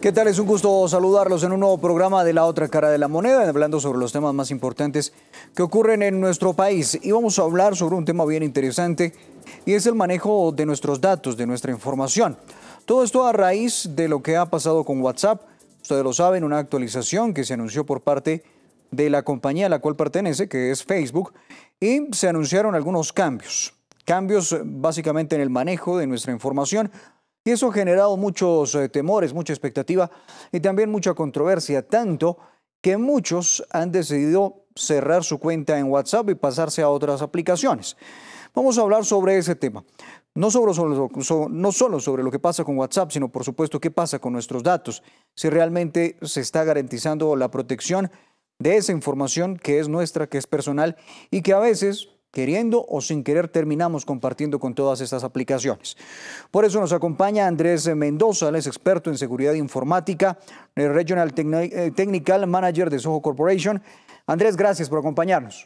¿Qué tal? Es un gusto saludarlos en un nuevo programa de La Otra Cara de la Moneda, hablando sobre los temas más importantes que ocurren en nuestro país. Y vamos a hablar sobre un tema bien interesante y es el manejo de nuestros datos, de nuestra información. Todo esto a raíz de lo que ha pasado con WhatsApp. Ustedes lo saben, una actualización que se anunció por parte de la compañía a la cual pertenece, que es Facebook, y se anunciaron algunos cambios. Cambios básicamente en el manejo de nuestra información. Y eso ha generado muchos temores, mucha expectativa y también mucha controversia, tanto que muchos han decidido cerrar su cuenta en WhatsApp y pasarse a otras aplicaciones. Vamos a hablar sobre ese tema. No solo sobre lo que pasa con WhatsApp, sino por supuesto qué pasa con nuestros datos, si realmente se está garantizando la protección de esa información que es nuestra, que es personal y que a veces, queriendo o sin querer, terminamos compartiendo con todas estas aplicaciones. Por eso nos acompaña Andrés Mendoza, él es experto en seguridad informática, Regional Technical Manager de Soho Corporation. Andrés, gracias por acompañarnos.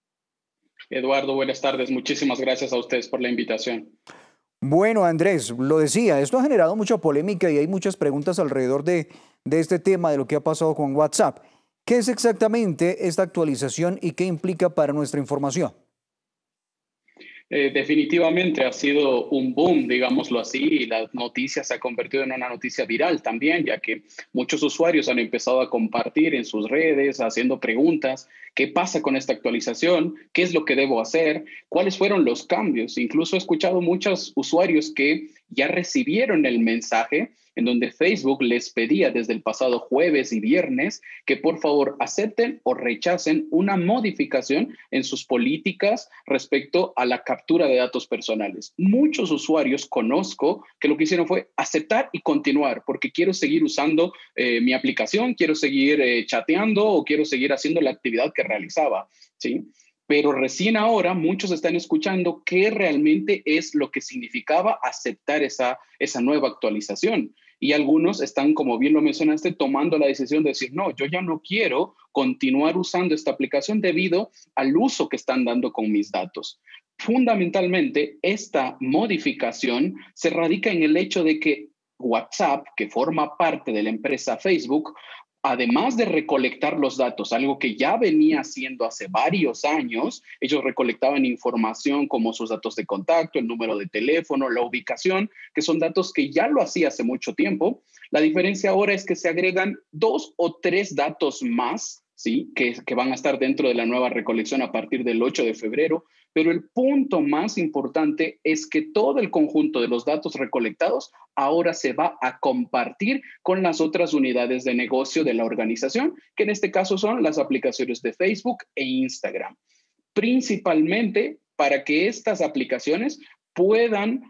Eduardo, buenas tardes. Muchísimas gracias a ustedes por la invitación. Bueno, Andrés, lo decía, esto ha generado mucha polémica y hay muchas preguntas alrededor de este tema, de lo que ha pasado con WhatsApp. ¿Qué es exactamente esta actualización y qué implica para nuestra información? Definitivamente ha sido un boom, digámoslo así, y la noticia se ha convertido en una noticia viral también, ya que muchos usuarios han empezado a compartir en sus redes, haciendo preguntas, ¿qué pasa con esta actualización? ¿Qué es lo que debo hacer? ¿Cuáles fueron los cambios? Incluso he escuchado muchos usuarios que ya recibieron el mensaje en donde Facebook les pedía desde el pasado jueves y viernes que por favor acepten o rechacen una modificación en sus políticas respecto a la captura de datos personales. Muchos usuarios conozco que lo que hicieron fue aceptar y continuar porque quiero seguir usando mi aplicación, quiero seguir chateando o quiero seguir haciendo la actividad que realizaba, ¿sí? Pero recién ahora muchos están escuchando qué realmente es lo que significaba aceptar esa nueva actualización. Y algunos están, como bien lo mencionaste, tomando la decisión de decir, no, yo ya no quiero continuar usando esta aplicación debido al uso que están dando con mis datos. Fundamentalmente, esta modificación se radica en el hecho de que WhatsApp, que forma parte de la empresa Facebook, además de recolectar los datos, algo que ya venía haciendo hace varios años, ellos recolectaban información como sus datos de contacto, el número de teléfono, la ubicación, que son datos que ya lo hacía hace mucho tiempo. La diferencia ahora es que se agregan 2 o 3 datos más, ¿sí? que van a estar dentro de la nueva recolección a partir del 8 de febrero, pero el punto más importante es que todo el conjunto de los datos recolectados ahora se va a compartir con las otras unidades de negocio de la organización, que en este caso son las aplicaciones de Facebook e Instagram, principalmente para que estas aplicaciones puedan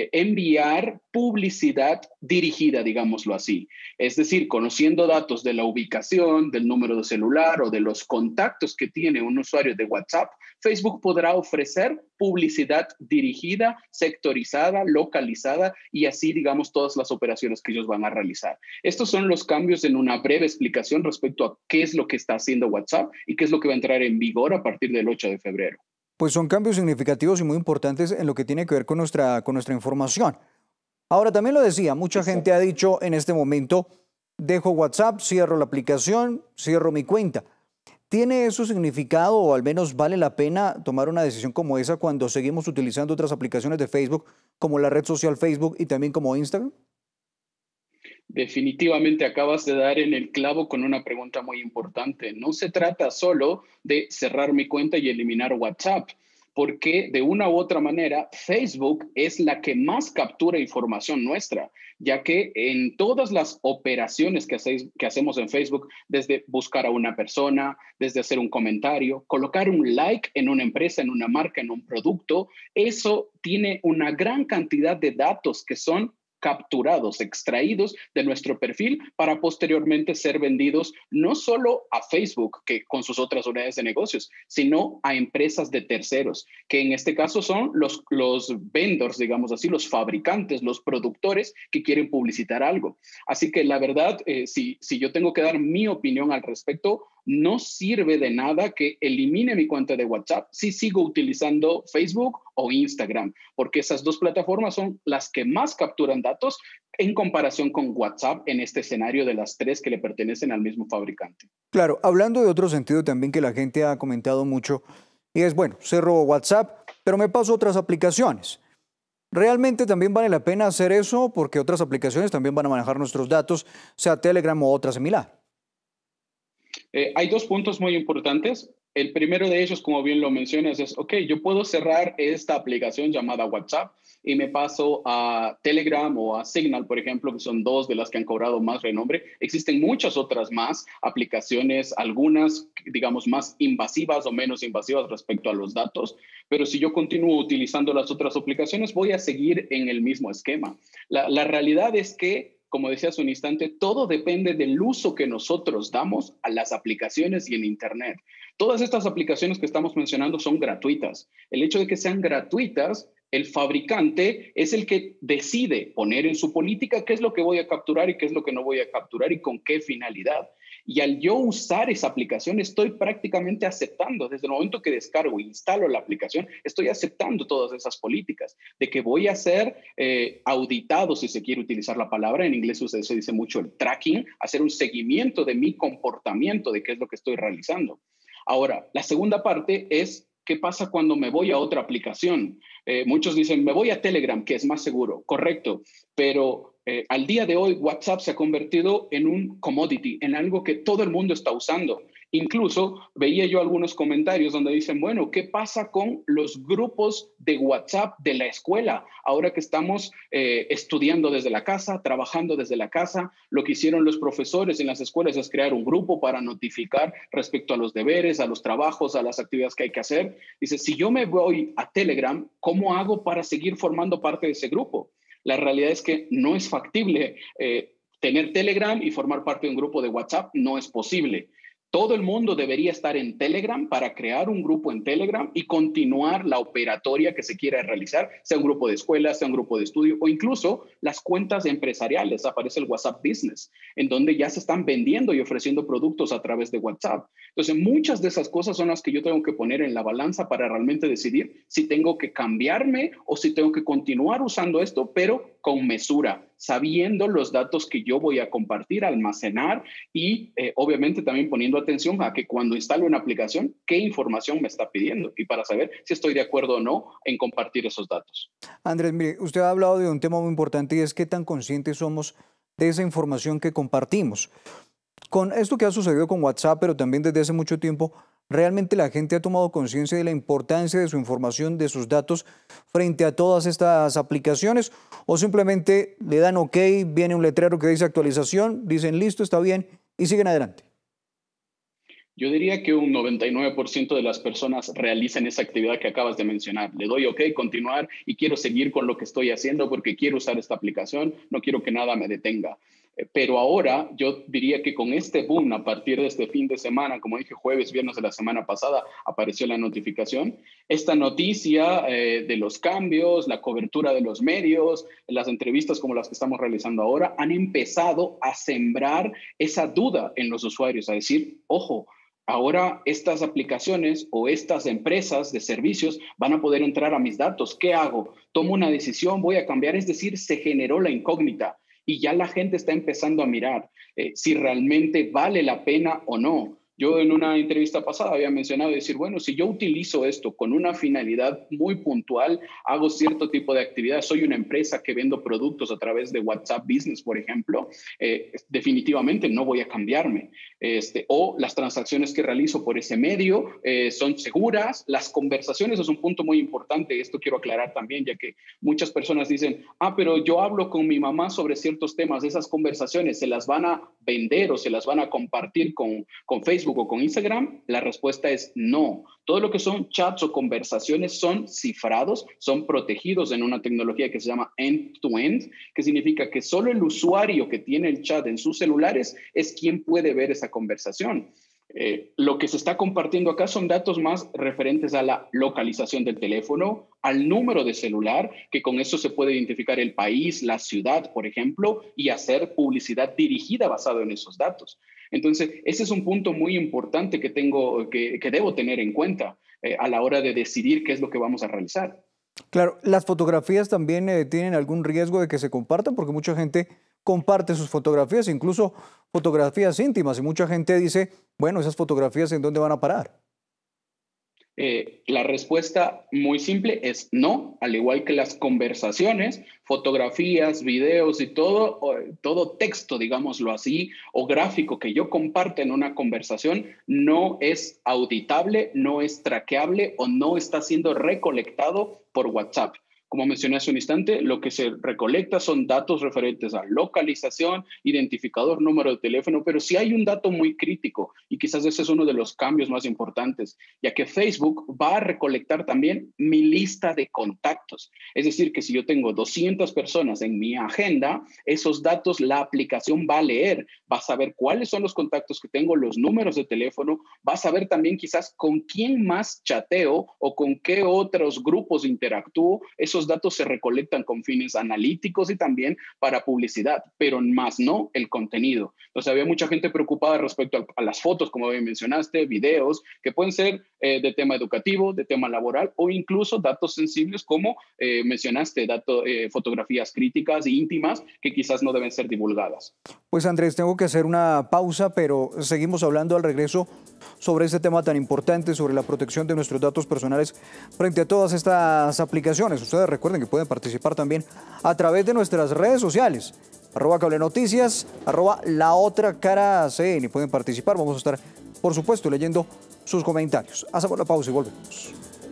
enviar publicidad dirigida, digámoslo así. Es decir, conociendo datos de la ubicación, del número de celular o de los contactos que tiene un usuario de WhatsApp, Facebook podrá ofrecer publicidad dirigida, sectorizada, localizada y así, digamos, todas las operaciones que ellos van a realizar. Estos son los cambios en una breve explicación respecto a qué es lo que está haciendo WhatsApp y qué es lo que va a entrar en vigor a partir del 8 de febrero. Pues son cambios significativos y muy importantes en lo que tiene que ver con nuestra información. Ahora, también lo decía, mucha gente ha dicho en este momento, dejo WhatsApp, cierro la aplicación, cierro mi cuenta. ¿Tiene eso significado o al menos vale la pena tomar una decisión como esa cuando seguimos utilizando otras aplicaciones de Facebook, como la red social Facebook y también como Instagram? Definitivamente acabas de dar en el clavo con una pregunta muy importante. No se trata solo de cerrar mi cuenta y eliminar WhatsApp, porque de una u otra manera Facebook es la que más captura información nuestra, ya que en todas las operaciones que hacemos en Facebook, desde buscar a una persona, desde hacer un comentario, colocar un like en una empresa, en una marca, en un producto, eso tiene una gran cantidad de datos que son capturados, extraídos de nuestro perfil para posteriormente ser vendidos no solo a Facebook, que con sus otras unidades de negocios, sino a empresas de terceros, que en este caso son los vendors, digamos así, los fabricantes, los productores que quieren publicitar algo. Así que la verdad, si yo tengo que dar mi opinión al respecto, no sirve de nada que elimine mi cuenta de WhatsApp si sigo utilizando Facebook o Instagram, porque esas dos plataformas son las que más capturan datos en comparación con WhatsApp en este escenario de las tres que le pertenecen al mismo fabricante. Claro, hablando de otro sentido también que la gente ha comentado mucho, y es, bueno, cerro WhatsApp, pero me paso a otras aplicaciones. ¿Realmente también vale la pena hacer eso? Porque otras aplicaciones también van a manejar nuestros datos, sea Telegram o otra similar. Hay dos puntos muy importantes. El primero de ellos, como bien lo mencionas, es, ok, yo puedo cerrar esta aplicación llamada WhatsApp y me paso a Telegram o a Signal, por ejemplo, que son dos de las que han cobrado más renombre. Existen muchas otras más aplicaciones, algunas, digamos, más invasivas o menos invasivas respecto a los datos, pero si yo continúo utilizando las otras aplicaciones, voy a seguir en el mismo esquema. La realidad es que como decía hace un instante, todo depende del uso que nosotros damos a las aplicaciones y en Internet. Todas estas aplicaciones que estamos mencionando son gratuitas. El hecho de que sean gratuitas, el fabricante es el que decide poner en su política qué es lo que voy a capturar y qué es lo que no voy a capturar y con qué finalidad. Y al yo usar esa aplicación, estoy prácticamente aceptando, desde el momento que descargo e instalo la aplicación, estoy aceptando todas esas políticas, de que voy a ser auditado, si se quiere utilizar la palabra, en inglés se dice mucho el tracking, hacer un seguimiento de mi comportamiento, de qué es lo que estoy realizando. Ahora, la segunda parte es, ¿qué pasa cuando me voy a otra aplicación? Muchos dicen, me voy a Telegram, que es más seguro. Correcto, pero al día de hoy WhatsApp se ha convertido en un commodity, en algo que todo el mundo está usando. Incluso veía yo algunos comentarios donde dicen, bueno, ¿qué pasa con los grupos de WhatsApp de la escuela? Ahora que estamos estudiando desde la casa, trabajando desde la casa, lo que hicieron los profesores en las escuelas es crear un grupo para notificar respecto a los deberes, a los trabajos, a las actividades que hay que hacer. Dice, si yo me voy a Telegram, ¿cómo hago para seguir formando parte de ese grupo? La realidad es que no es factible tener Telegram y formar parte de un grupo de WhatsApp, no es posible. Todo el mundo debería estar en Telegram para crear un grupo en Telegram y continuar la operatoria que se quiera realizar, sea un grupo de escuela, sea un grupo de estudio o incluso las cuentas empresariales. Aparece el WhatsApp Business, en donde ya se están vendiendo y ofreciendo productos a través de WhatsApp. Entonces, muchas de esas cosas son las que yo tengo que poner en la balanza para realmente decidir si tengo que cambiarme o si tengo que continuar usando esto, pero con mesura, sabiendo los datos que yo voy a compartir, almacenar y obviamente también poniendo atención a que cuando instalo una aplicación, qué información me está pidiendo y para saber si estoy de acuerdo o no en compartir esos datos. Andrés, mire, usted ha hablado de un tema muy importante y es qué tan conscientes somos de esa información que compartimos. Con esto que ha sucedido con WhatsApp, pero también desde hace mucho tiempo, ¿realmente la gente ha tomado conciencia de la importancia de su información, de sus datos frente a todas estas aplicaciones? ¿O simplemente le dan OK, viene un letrero que dice actualización, dicen listo, está bien y siguen adelante? Yo diría que un 99% de las personas realizan esa actividad que acabas de mencionar. Le doy OK, continuar y quiero seguir con lo que estoy haciendo porque quiero usar esta aplicación, no quiero que nada me detenga. Pero ahora yo diría que con este boom, a partir de este fin de semana, como dije, jueves, viernes de la semana pasada, apareció la notificación. Esta noticia de los cambios, la cobertura de los medios, las entrevistas como las que estamos realizando ahora, han empezado a sembrar esa duda en los usuarios, a decir, ojo, ahora estas aplicaciones o estas empresas de servicios van a poder entrar a mis datos. ¿Qué hago? ¿Tomo una decisión? ¿Voy a cambiar? Es decir, se generó la incógnita y ya la gente está empezando a mirar si realmente vale la pena o no. Yo en una entrevista pasada había mencionado decir, bueno, si yo utilizo esto con una finalidad muy puntual, hago cierto tipo de actividad, soy una empresa que vendo productos a través de WhatsApp Business, por ejemplo, definitivamente no voy a cambiarme. O las transacciones que realizo por ese medio son seguras, las conversaciones es un punto muy importante, esto quiero aclarar también, ya que muchas personas dicen, pero yo hablo con mi mamá sobre ciertos temas, esas conversaciones se las van a vender o se las van a compartir con Facebook o con Instagram. La respuesta es no. Todo lo que son chats o conversaciones son cifrados, son protegidos en una tecnología que se llama end-to-end, que significa que solo el usuario que tiene el chat en sus celulares es quien puede ver esa conversación. Lo que se está compartiendo acá son datos más referentes a la localización del teléfono, al número de celular, que con eso se puede identificar el país, la ciudad, por ejemplo, y hacer publicidad dirigida basado en esos datos. Entonces, ese es un punto muy importante que debo tener en cuenta a la hora de decidir qué es lo que vamos a realizar. Claro, las fotografías también tienen algún riesgo de que se compartan, porque mucha gente comparte sus fotografías, incluso fotografías íntimas, y mucha gente dice, bueno, esas fotografías ¿en dónde van a parar? La respuesta muy simple es no, al igual que las conversaciones, fotografías, videos y todo, todo texto, digámoslo así, o gráfico que yo comparto en una conversación no es auditable, no es traqueable o no está siendo recolectado por WhatsApp. Como mencioné hace un instante, lo que se recolecta son datos referentes a localización, identificador, número de teléfono, pero sí hay un dato muy crítico y quizás ese es uno de los cambios más importantes, ya que Facebook va a recolectar también mi lista de contactos. Es decir, que si yo tengo 200 personas en mi agenda, esos datos la aplicación va a leer, va a saber cuáles son los contactos que tengo, los números de teléfono, va a saber también quizás con quién más chateo o con qué otros grupos interactúo. Esos datos se recolectan con fines analíticos y también para publicidad, pero más no el contenido. Entonces había mucha gente preocupada respecto a las fotos, como bien mencionaste, videos, que pueden ser de tema educativo, de tema laboral o incluso datos sensibles como mencionaste, fotografías críticas e íntimas que quizás no deben ser divulgadas. Pues Andrés, tengo que hacer una pausa, pero seguimos hablando al regreso sobre este tema tan importante, sobre la protección de nuestros datos personales frente a todas estas aplicaciones. Ustedes recuerden que pueden participar también a través de nuestras redes sociales, @Cable Noticias, @La Otra Cara CN. Pueden participar, vamos a estar, por supuesto, leyendo sus comentarios. Hacemos la pausa y volvemos.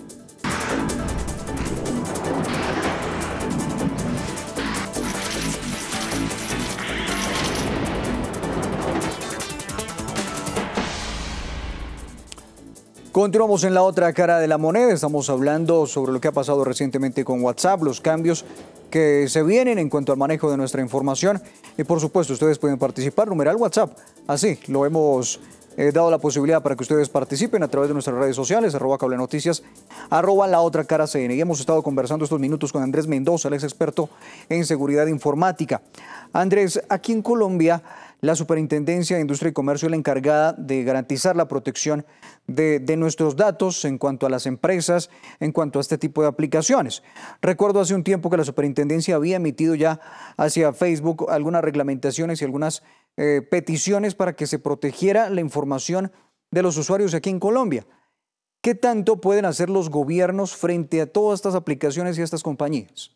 Continuamos en la otra cara de la moneda. Estamos hablando sobre lo que ha pasado recientemente con WhatsApp, los cambios que se vienen en cuanto al manejo de nuestra información. Y por supuesto, ustedes pueden participar, numeral WhatsApp. Así lo hemos dado la posibilidad para que ustedes participen a través de nuestras redes sociales, @Cable Noticias, @La Otra Cara CN. Y hemos estado conversando estos minutos con Andrés Mendoza, el ex experto en seguridad informática. Andrés, aquí en Colombia, la Superintendencia de Industria y Comercio es la encargada de garantizar la protección de nuestros datos en cuanto a las empresas, en cuanto a este tipo de aplicaciones. Recuerdo hace un tiempo que la Superintendencia había emitido ya hacia Facebook algunas reglamentaciones y algunas peticiones para que se protegiera la información de los usuarios aquí en Colombia. ¿Qué tanto pueden hacer los gobiernos frente a todas estas aplicaciones y a estas compañías?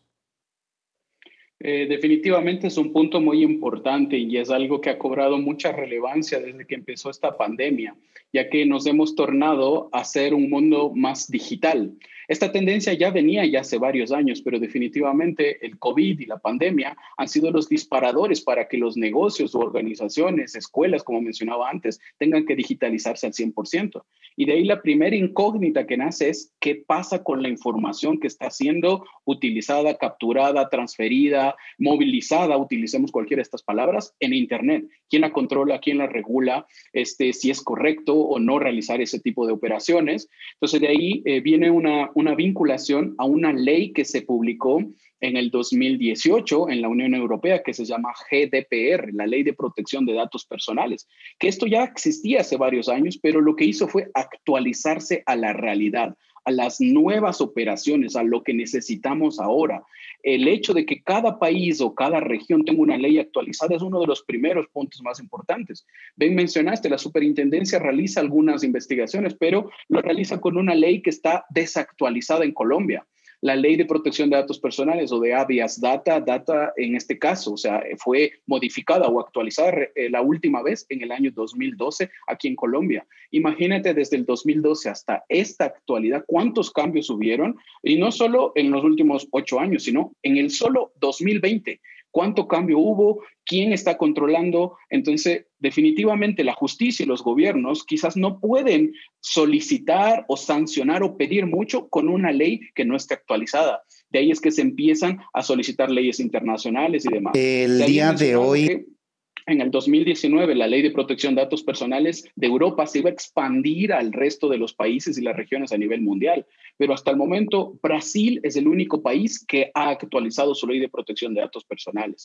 Definitivamente es un punto muy importante y es algo que ha cobrado mucha relevancia desde que empezó esta pandemia, ya que nos hemos tornado a ser un mundo más digital. Esta tendencia ya venía ya hace varios años, pero definitivamente el COVID y la pandemia han sido los disparadores para que los negocios, organizaciones, escuelas, como mencionaba antes, tengan que digitalizarse al 100%. Y de ahí la primera incógnita que nace es qué pasa con la información que está siendo utilizada, capturada, transferida, movilizada, utilicemos cualquiera de estas palabras, en Internet. ¿Quién la controla? ¿Quién la regula? Si es correcto o no realizar ese tipo de operaciones. Entonces, de ahí viene una vinculación a una ley que se publicó en el 2018 en la Unión Europea que se llama GDPR, la Ley de Protección de Datos Personales, que esto ya existía hace varios años, pero lo que hizo fue actualizarse a la realidad, a las nuevas operaciones, a lo que necesitamos ahora. El hecho de que cada país o cada región tenga una ley actualizada es uno de los primeros puntos más importantes. Ben, mencionaste, la superintendencia realiza algunas investigaciones, pero lo realiza con una ley que está desactualizada en Colombia. La ley de protección de datos personales o de habeas data en este caso, o sea, fue modificada o actualizada la última vez en el año 2012 aquí en Colombia. Imagínate desde el 2012 hasta esta actualidad, cuántos cambios hubieron, y no solo en los últimos 8 años, sino en el solo 2020. ¿Cuánto cambio hubo? ¿Quién está controlando? Entonces, definitivamente la justicia y los gobiernos quizás no pueden solicitar o sancionar o pedir mucho con una ley que no esté actualizada. De ahí es que se empiezan a solicitar leyes internacionales y demás. El Se había día de mencionado hoy, que en el 2019, la Ley de Protección de Datos Personales de Europa se iba a expandir al resto de los países y las regiones a nivel mundial, pero hasta el momento Brasil es el único país que ha actualizado su Ley de Protección de Datos Personales,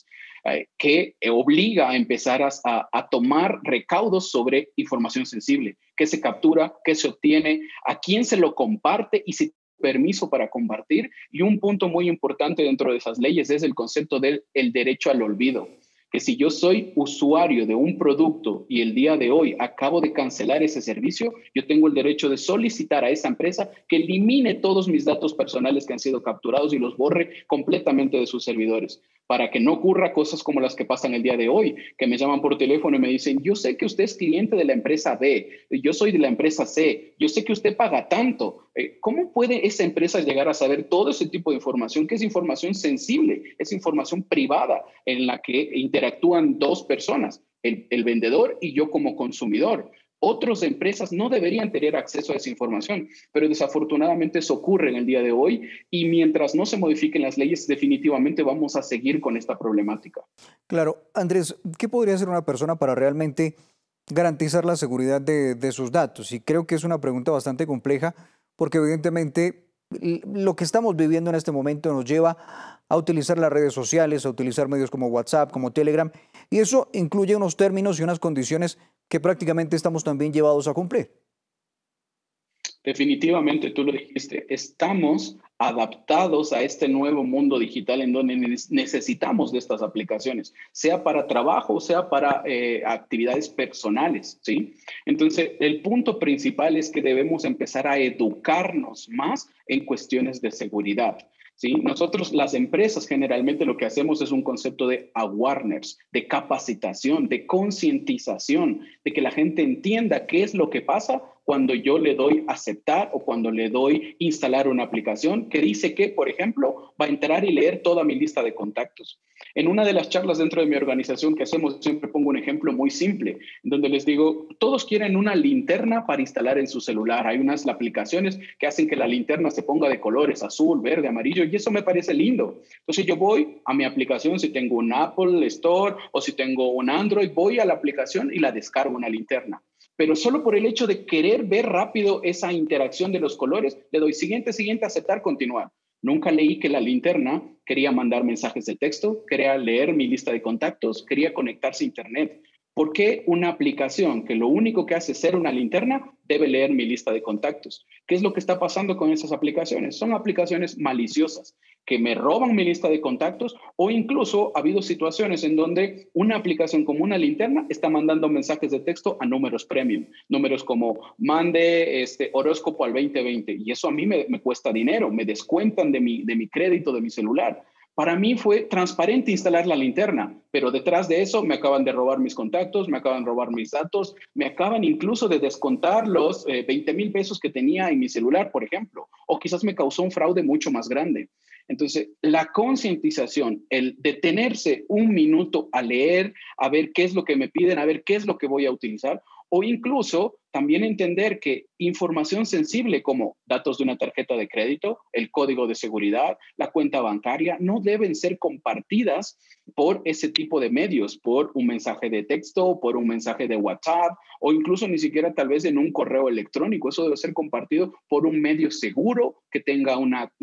que obliga a empezar a tomar recaudos sobre información sensible, qué se captura, qué se obtiene, a quién se lo comparte y si permiso para compartir, y un punto muy importante dentro de esas leyes es el concepto del el derecho al olvido, que si yo soy usuario de un producto y el día de hoy acabo de cancelar ese servicio, yo tengo el derecho de solicitar a esa empresa que elimine todos mis datos personales que han sido capturados y los borre completamente de sus servidores, para que no ocurra cosas como las que pasan el día de hoy, que me llaman por teléfono y me dicen, yo sé que usted es cliente de la empresa B, yo soy de la empresa C, yo sé que usted paga tanto. ¿Cómo puede esa empresa llegar a saber todo ese tipo de información, que es información sensible, es información privada en la que interactúan dos personas, el vendedor y yo como consumidor? Otras empresas no deberían tener acceso a esa información, pero desafortunadamente eso ocurre en el día de hoy, y mientras no se modifiquen las leyes, definitivamente vamos a seguir con esta problemática. Claro, Andrés, ¿qué podría hacer una persona para realmente garantizar la seguridad de sus datos? Y creo que es una pregunta bastante compleja porque evidentemente lo que estamos viviendo en este momento nos lleva a utilizar las redes sociales, a utilizar medios como WhatsApp, como Telegram, y eso incluye unos términos y unas condiciones que prácticamente estamos también llevados a cumplir. Definitivamente, tú lo dijiste, estamos adaptados a este nuevo mundo digital en donde necesitamos de estas aplicaciones, sea para trabajo, sea para actividades personales, ¿sí? Entonces, el punto principal es que debemos empezar a educarnos más en cuestiones de seguridad. ¿Sí? Nosotros, las empresas, generalmente lo que hacemos es un concepto de awareness, de capacitación, de concientización, de que la gente entienda qué es lo que pasa cuando yo le doy aceptar o cuando le doy instalar una aplicación que dice que, por ejemplo, va a entrar y leer toda mi lista de contactos. En una de las charlas dentro de mi organización que hacemos, siempre pongo un ejemplo muy simple, en donde les digo, todos quieren una linterna para instalar en su celular. Hay unas aplicaciones que hacen que la linterna se ponga de colores, azul, verde, amarillo, y eso me parece lindo. Entonces yo voy a mi aplicación, si tengo un Apple Store o si tengo un Android, voy a la aplicación y la descargo una linterna. Pero solo por el hecho de querer ver rápido esa interacción de los colores, le doy siguiente, siguiente, aceptar, continuar. Nunca leí que la linterna quería mandar mensajes de texto, quería leer mi lista de contactos, quería conectarse a Internet. ¿Por qué una aplicación que lo único que hace es ser una linterna debe leer mi lista de contactos? ¿Qué es lo que está pasando con esas aplicaciones? Son aplicaciones maliciosas que me roban mi lista de contactos, o incluso ha habido situaciones en donde una aplicación como una linterna está mandando mensajes de texto a números premium, números como mande horóscopo al 2020, y eso a mí me cuesta dinero, me descuentan de mi crédito de mi celular. Para mí fue transparente instalar la linterna, pero detrás de eso me acaban de robar mis contactos, me acaban de robar mis datos, me acaban incluso de descontar los 20,000 pesos que tenía en mi celular, por ejemplo, o quizás me causó un fraude mucho más grande. Entonces, la concientización, el detenerse un minuto a leer, a ver qué es lo que me piden, a ver qué es lo que voy a utilizar, o incluso también entender que información sensible como datos de una tarjeta de crédito, el código de seguridad, la cuenta bancaria, no deben ser compartidas por ese tipo de medios, por un mensaje de texto, por un mensaje de WhatsApp, o incluso ni siquiera tal vez en un correo electrónico. Eso debe ser compartido por un medio seguro que tenga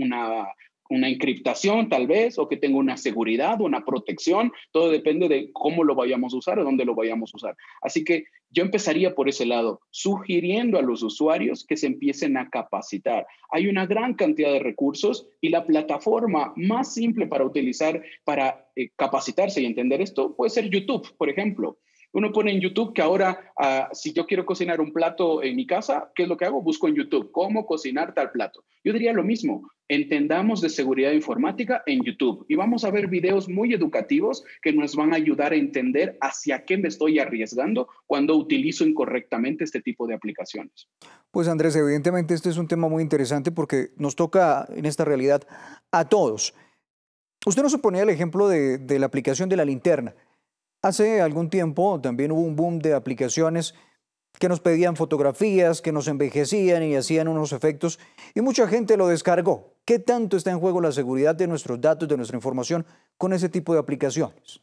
una encriptación tal vez, o que tenga una seguridad, una protección. Todo depende de cómo lo vayamos a usar o dónde lo vayamos a usar. Así que yo empezaría por ese lado, sugiriendo a los usuarios que se empiecen a capacitar. Hay una gran cantidad de recursos, y la plataforma más simple para utilizar para capacitarse y entender esto puede ser YouTube, por ejemplo. Uno pone en YouTube que ahora, si yo quiero cocinar un plato en mi casa, ¿qué es lo que hago? Busco en YouTube, ¿cómo cocinar tal plato? Yo diría lo mismo, entendamos de seguridad informática en YouTube, y vamos a ver videos muy educativos que nos van a ayudar a entender hacia qué me estoy arriesgando cuando utilizo incorrectamente este tipo de aplicaciones. Pues Andrés, evidentemente este es un tema muy interesante porque nos toca en esta realidad a todos. Usted nos ponía el ejemplo de la aplicación de la linterna. Hace algún tiempo también hubo un boom de aplicaciones que nos pedían fotografías, que nos envejecían y hacían unos efectos, y mucha gente lo descargó. ¿Qué tanto está en juego la seguridad de nuestros datos, de nuestra información con ese tipo de aplicaciones?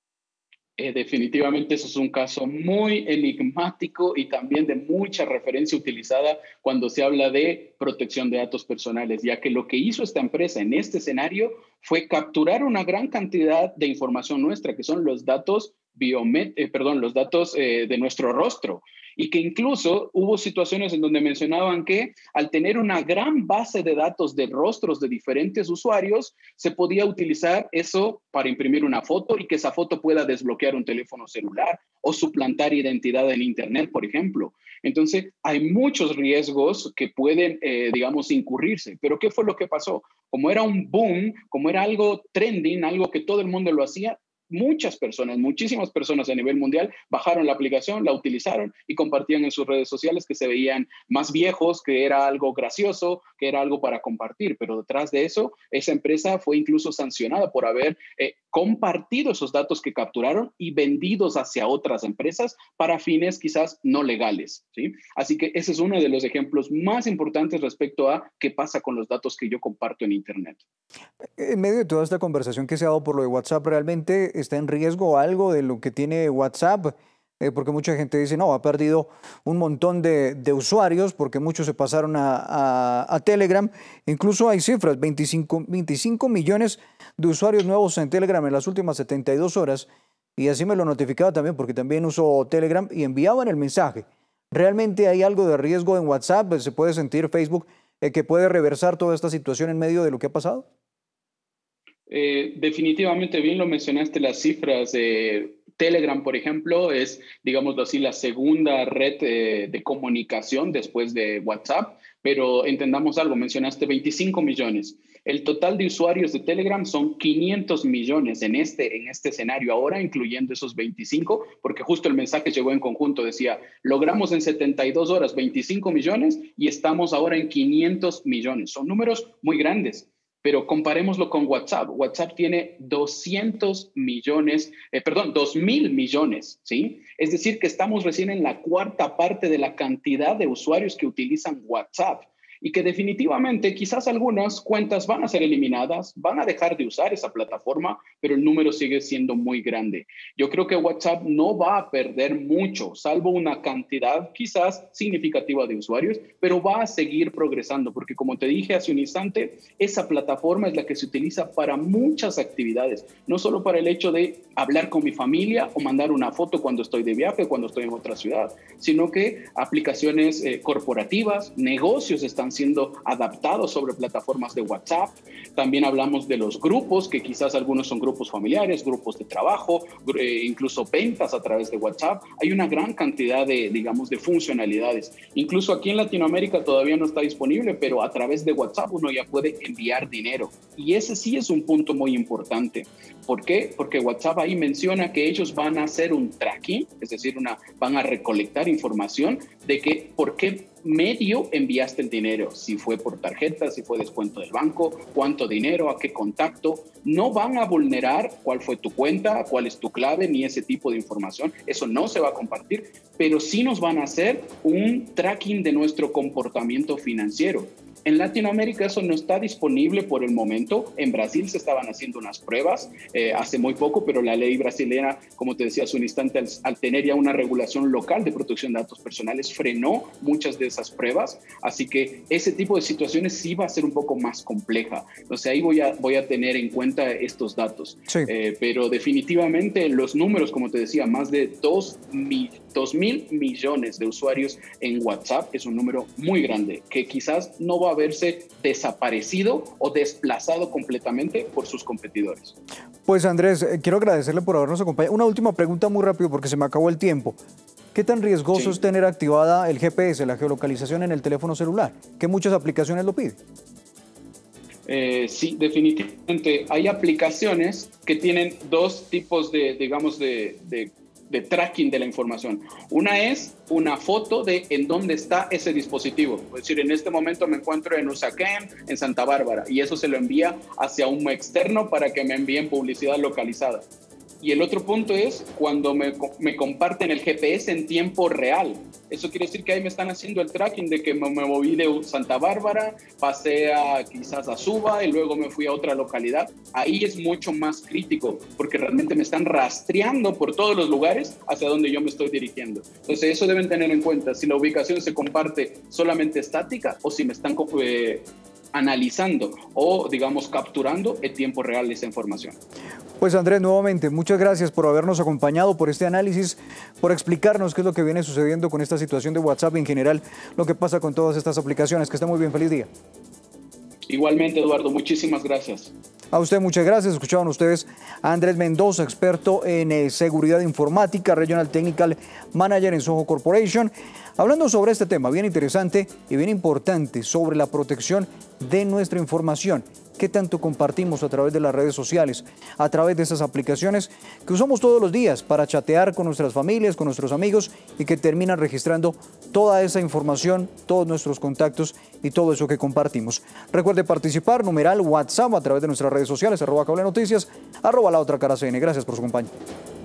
Definitivamente eso es un caso muy enigmático y también de mucha referencia utilizada cuando se habla de protección de datos personales, ya que lo que hizo esta empresa en este escenario fue capturar una gran cantidad de información nuestra, que son los datos los datos de nuestro rostro. Y que incluso hubo situaciones en donde mencionaban que al tener una gran base de datos de rostros de diferentes usuarios, se podía utilizar eso para imprimir una foto y que esa foto pueda desbloquear un teléfono celular o suplantar identidad en Internet, por ejemplo. Entonces, hay muchos riesgos que pueden, digamos, incurrirse. Pero ¿qué fue lo que pasó? Como era un boom, como era algo trending, algo que todo el mundo lo hacía, muchas personas, muchísimas personas a nivel mundial bajaron la aplicación, la utilizaron y compartían en sus redes sociales que se veían más viejos, que era algo gracioso, que era algo para compartir. Pero detrás de eso, esa empresa fue incluso sancionada por haber compartido esos datos que capturaron y vendidos hacia otras empresas para fines quizás no legales, ¿sí? Así que ese es uno de los ejemplos más importantes respecto a qué pasa con los datos que yo comparto en Internet. En medio de toda esta conversación que se ha dado por lo de WhatsApp, ¿realmente está en riesgo algo de lo que tiene WhatsApp? Porque mucha gente dice, no, ha perdido un montón de usuarios porque muchos se pasaron a Telegram. Incluso hay cifras, 25 millones de usuarios nuevos en Telegram en las últimas 72 horas. Y así me lo notificaba también porque también uso Telegram y enviaban el mensaje. ¿Realmente hay algo de riesgo en WhatsApp? ¿Se puede sentir Facebook que puede reversar toda esta situación en medio de lo que ha pasado? Definitivamente bien lo mencionaste, las cifras. Telegram, por ejemplo, es, digámoslo así, la segunda red de comunicación después de WhatsApp, pero entendamos algo, mencionaste 25 millones. El total de usuarios de Telegram son 500 millones en este escenario ahora, incluyendo esos 25, porque justo el mensaje llegó en conjunto, decía, logramos en 72 horas 25 millones y estamos ahora en 500 millones. Son números muy grandes. Pero comparémoslo con WhatsApp. WhatsApp tiene 200 millones, 2.000 millones, ¿sí? Es decir, que estamos recién en la cuarta parte de la cantidad de usuarios que utilizan WhatsApp. Y que definitivamente quizás algunas cuentas van a ser eliminadas, van a dejar de usar esa plataforma, pero el número sigue siendo muy grande. Yo creo que WhatsApp no va a perder mucho, salvo una cantidad quizás significativa de usuarios, pero va a seguir progresando, porque como te dije hace un instante, esa plataforma es la que se utiliza para muchas actividades, no solo para el hecho de hablar con mi familia o mandar una foto cuando estoy de viaje, cuando estoy en otra ciudad, sino que aplicaciones corporativas, negocios están siendo adaptados sobre plataformas de WhatsApp. También hablamos de los grupos, que quizás algunos son grupos familiares, grupos de trabajo, incluso ventas a través de WhatsApp. Hay una gran cantidad de, digamos, de funcionalidades. Incluso aquí en Latinoamérica todavía no está disponible, pero a través de WhatsApp uno ya puede enviar dinero. Y ese sí es un punto muy importante. ¿Por qué? Porque WhatsApp ahí menciona que ellos van a hacer un tracking, es decir, van a recolectar información de que por qué medio enviaste el dinero, si fue por tarjeta, si fue descuento del banco, cuánto dinero, a qué contacto. No van a vulnerar cuál fue tu cuenta, cuál es tu clave, ni ese tipo de información. Eso no se va a compartir, pero sí nos van a hacer un tracking de nuestro comportamiento financiero. En Latinoamérica eso no está disponible por el momento. En Brasil se estaban haciendo unas pruebas hace muy poco, pero la ley brasileña, como te decía hace un instante, al tener ya una regulación local de protección de datos personales, frenó muchas de esas pruebas. Así que ese tipo de situaciones sí va a ser un poco más compleja. Entonces ahí voy a tener en cuenta estos datos. Sí. Pero definitivamente los números, como te decía, más de 2.000 millones de usuarios en WhatsApp es un número muy grande que quizás no va a verse desaparecido o desplazado completamente por sus competidores. Pues Andrés, quiero agradecerle por habernos acompañado. Una última pregunta muy rápido porque se me acabó el tiempo. ¿Qué tan riesgoso es tener activada el GPS, la geolocalización en el teléfono celular? Que muchas aplicaciones lo piden. Sí, definitivamente. Hay aplicaciones que tienen dos tipos de, digamos, de tracking de la información. Una es una foto de en dónde está ese dispositivo. Es decir, en este momento me encuentro en Usaquén, en Santa Bárbara, y eso se lo envía hacia un externo para que me envíen publicidad localizada. Y el otro punto es cuando me comparten el GPS en tiempo real. Eso quiere decir que ahí me están haciendo el tracking de que me moví de Santa Bárbara, pasé quizás a Suba y luego me fui a otra localidad. Ahí es mucho más crítico porque realmente me están rastreando por todos los lugares hacia donde yo me estoy dirigiendo. Entonces eso deben tener en cuenta si la ubicación se comparte solamente estática o si me están analizando o, digamos, capturando en tiempo real esa información. Pues Andrés, nuevamente, muchas gracias por habernos acompañado, por este análisis, por explicarnos qué es lo que viene sucediendo con esta situación de WhatsApp y en general lo que pasa con todas estas aplicaciones. Que esté muy bien, feliz día. Igualmente, Eduardo, muchísimas gracias. A usted muchas gracias. Escuchaban ustedes a Andrés Mendoza, experto en seguridad informática, Regional Technical Manager en Soho Corporation, hablando sobre este tema bien interesante y bien importante sobre la protección de nuestra información. ¿Qué tanto compartimos a través de las redes sociales, a través de esas aplicaciones que usamos todos los días para chatear con nuestras familias, con nuestros amigos y que terminan registrando toda esa información, todos nuestros contactos y todo eso que compartimos? Recuerde participar, numeral WhatsApp a través de nuestras redes sociales, @CableNoticias, @LaOtraCaraCN. Gracias por su compañía.